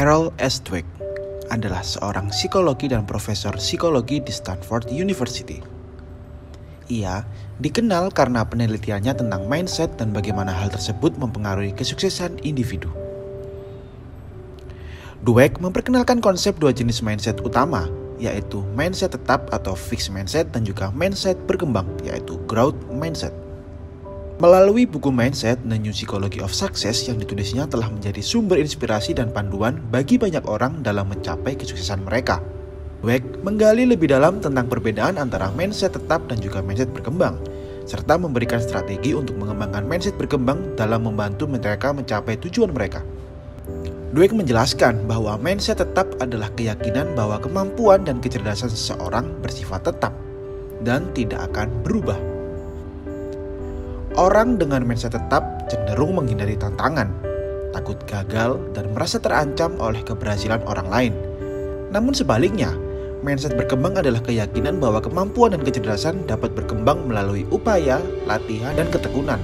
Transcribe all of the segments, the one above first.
Carol S. Dweck adalah seorang psikologi dan profesor psikologi di Stanford University. Ia dikenal karena penelitiannya tentang mindset dan bagaimana hal tersebut mempengaruhi kesuksesan individu. Dweck memperkenalkan konsep dua jenis mindset utama, yaitu mindset tetap atau fixed mindset dan juga mindset berkembang, yaitu growth mindset. Melalui buku Mindset, The New Psychology of Success yang ditulisnya telah menjadi sumber inspirasi dan panduan bagi banyak orang dalam mencapai kesuksesan mereka. Dweck menggali lebih dalam tentang perbedaan antara mindset tetap dan juga mindset berkembang, serta memberikan strategi untuk mengembangkan mindset berkembang dalam membantu mereka mencapai tujuan mereka. Dweck menjelaskan bahwa mindset tetap adalah keyakinan bahwa kemampuan dan kecerdasan seseorang bersifat tetap dan tidak akan berubah. Orang dengan mindset tetap cenderung menghindari tantangan, takut gagal, dan merasa terancam oleh keberhasilan orang lain. Namun sebaliknya, mindset berkembang adalah keyakinan bahwa kemampuan dan kecerdasan dapat berkembang melalui upaya, latihan, dan ketekunan.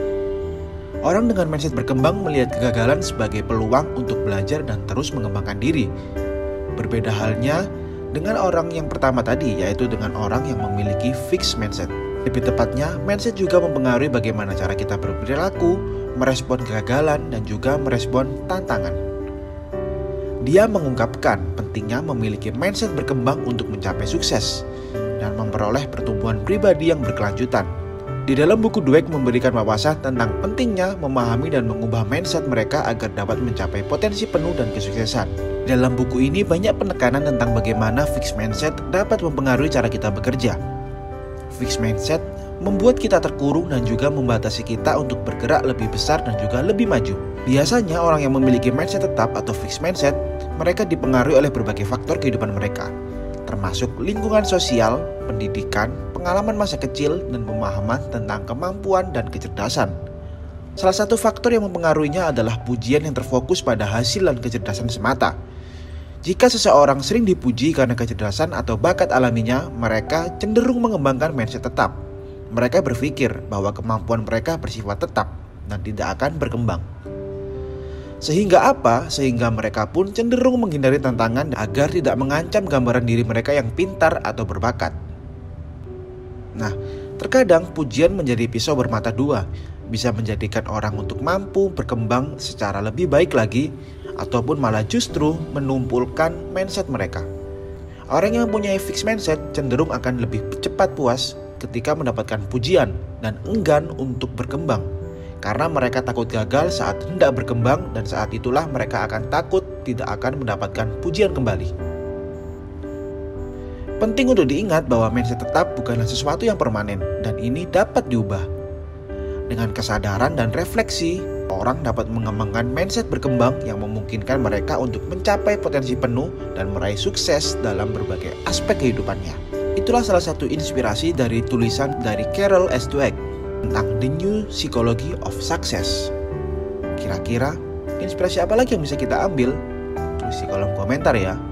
Orang dengan mindset berkembang melihat kegagalan sebagai peluang untuk belajar dan terus mengembangkan diri. Berbeda halnya dengan orang yang pertama tadi, yaitu dengan orang yang memiliki fixed mindset. Lebih tepatnya, mindset juga mempengaruhi bagaimana cara kita berperilaku, merespon kegagalan, dan juga merespon tantangan. Dia mengungkapkan pentingnya memiliki mindset berkembang untuk mencapai sukses dan memperoleh pertumbuhan pribadi yang berkelanjutan. Di dalam buku Dweck memberikan wawasan tentang pentingnya memahami dan mengubah mindset mereka agar dapat mencapai potensi penuh dan kesuksesan. Di dalam buku ini banyak penekanan tentang bagaimana fixed mindset dapat mempengaruhi cara kita bekerja. Fixed mindset membuat kita terkurung dan juga membatasi kita untuk bergerak lebih besar dan juga lebih maju. Biasanya orang yang memiliki mindset tetap atau fixed mindset, mereka dipengaruhi oleh berbagai faktor kehidupan mereka, termasuk lingkungan sosial, pendidikan, pengalaman masa kecil, dan pemahaman tentang kemampuan dan kecerdasan. Salah satu faktor yang mempengaruhinya adalah pujian yang terfokus pada hasil dan kecerdasan semata. Jika seseorang sering dipuji karena kecerdasan atau bakat alaminya, mereka cenderung mengembangkan mindset tetap. Mereka berpikir bahwa kemampuan mereka bersifat tetap dan tidak akan berkembang. Sehingga mereka pun cenderung menghindari tantangan agar tidak mengancam gambaran diri mereka yang pintar atau berbakat. Nah, terkadang pujian menjadi pisau bermata dua, bisa menjadikan orang untuk mampu berkembang secara lebih baik lagi, ataupun malah justru menumpulkan mindset mereka. Orang yang mempunyai fixed mindset cenderung akan lebih cepat puas ketika mendapatkan pujian dan enggan untuk berkembang, karena mereka takut gagal saat hendak berkembang, dan saat itulah mereka akan takut tidak akan mendapatkan pujian kembali. Penting untuk diingat bahwa mindset tetap bukanlah sesuatu yang permanen, dan ini dapat diubah. Dengan kesadaran dan refleksi, orang dapat mengembangkan mindset berkembang yang memungkinkan mereka untuk mencapai potensi penuh dan meraih sukses dalam berbagai aspek kehidupannya. Itulah salah satu inspirasi dari tulisan dari Carol S. Dweck tentang The New Psychology of Success. Kira-kira inspirasi apa lagi yang bisa kita ambil? Tulis di kolom komentar ya.